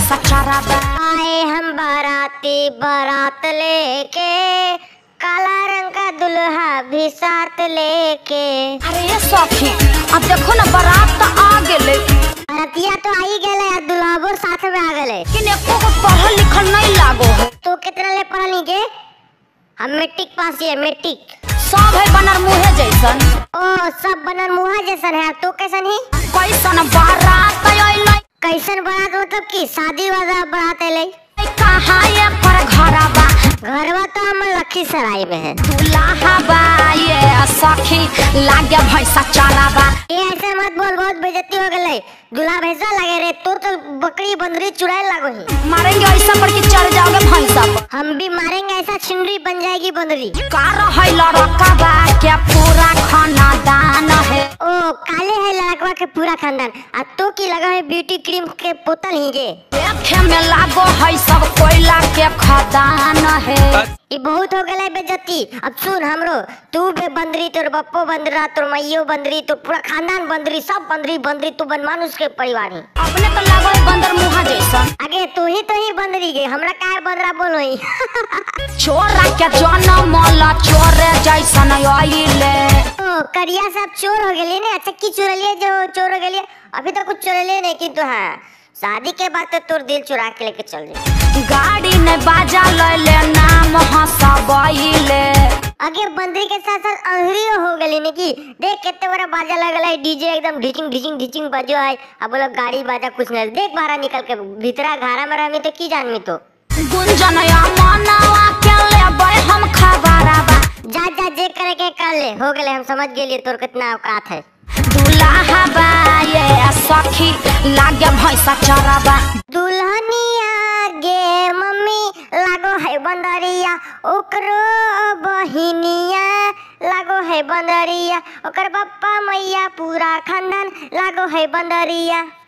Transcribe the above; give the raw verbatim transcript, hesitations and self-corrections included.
भैंसा चराबा। आए हम बाराती बारात लेके, काला रंग का दुल्हा भी साथ लेके। अरे ये सखी अब देखो ना बारात तो आ गेले, बारातिया तो आई गेले और दुल्हाबो साथ में आ गेले। कि एको को पढ़ल लिखल नहीं लागो है। तो कितना ले पढ़नी के? हम मैट्रिक पास है, मैट्रिक। सब है बनर मुहे जैसन। ओ सब बनर मुहा जैसन है। तो कैसन है? कैसन बारात आइले? कैसन बारात मतलब की शादी वाला बारात आइले? कहाँ ये पर घरबा? घरवा तो हम लखीसराय में है। दूल्हा बा ये सखी लागे भैंसा चराबा। ये ऐसे मत बोल, बहुत बेइज्जती हो गई। दूल्हा भैंसा लगे रे, तो तो बकरी बंदरी चुड़ैल लागो ही। मारेंगे ऐसा पर कि चढ़ जाओगे भैंसा पर। हम भी मारेंगे ऐसा, छिंडरी बन जाएगी बंदरी। कार है लड़का बा क्या पूरा खानदान है? ओ काले है लड़कवा के पूरा खानदान। आ तो की लगा है ब्यूटी क्रीम के बोतल ही के। देखे में लागो है सब कोयला के खदान है। ये बहुत हो गया बेइज्जती। अब सुन हमरो, तू भी बंदरी, तोर बप्पो बंदरा, तोर मैयो बंदरी, तो पूरा खानदान बंदरी, सब बंदरी बंदरी। तू बनमानुष के परिवार है। अपने तो लागो है बंदर मुहा जैसन। आगे तू ही तो ही बंदरी गे, हमरा काय बंदरा बोलो ही। छोरा के जन्म ला चोरे जैसन आइले। ओ करिया सब चोर हो गए ने। अच्छा की चोर लिए जो चोर हो गए? अभी तो कुछ चोर लिए नहीं, किंतु हाँ शादी के बाद तो तोर दिल चुरा के लेके चल जाए। गाड़ी ने बाजा ले ले नाम हंसबैले। आगे बंदरी के साथ साथ अंहरियो हो गई ने की। देख कितने बड़ा बाजा लगल है, डीजे एकदम ढिचिंग ढिचिंग ढिचिंग बजो है। अब बोलो गाड़ी बाजा कुछ नहीं। देख बाहर निकल के भीतरा घरा में रहमी तो की जानमी तो। गुंजनया मनावा के लेबै हम खबरबा। जा जा जे करे के कर ले, हो गए हम समझ गेलिए तोर कितना औकात है। दूल्हा बा ये सखी लागे भैंसा चराबा। दुल्हनिया गे मम्मी लागो है बंदरिया, ओकरो बहिनिया लागो है बंदरिया, ओकर पप्पा मैया पूरा खानदान लागो है बंदरिया।